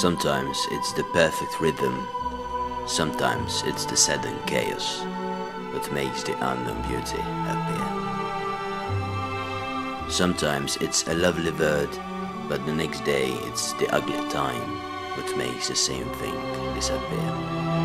Sometimes it's the perfect rhythm, sometimes it's the sudden chaos that makes the unknown beauty appear. Sometimes it's a lovely word, but the next day it's the ugly time that makes the same thing disappear.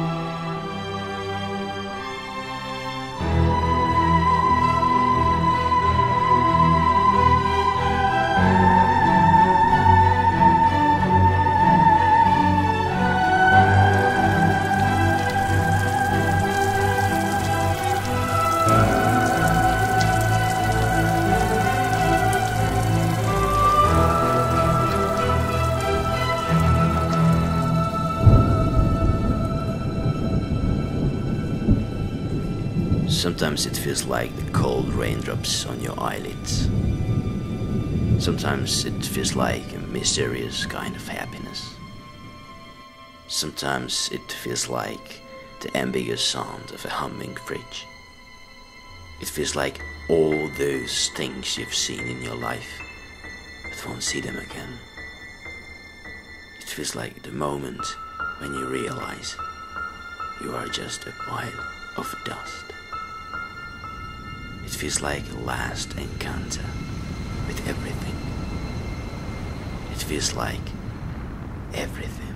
Sometimes it feels like the cold raindrops on your eyelids. Sometimes it feels like a mysterious kind of happiness. Sometimes it feels like the ambiguous sound of a humming fridge. It feels like all those things you've seen in your life, but won't see them again. It feels like the moment when you realize you are just a pile of dust. It feels like a last encounter with everything. It feels like everything.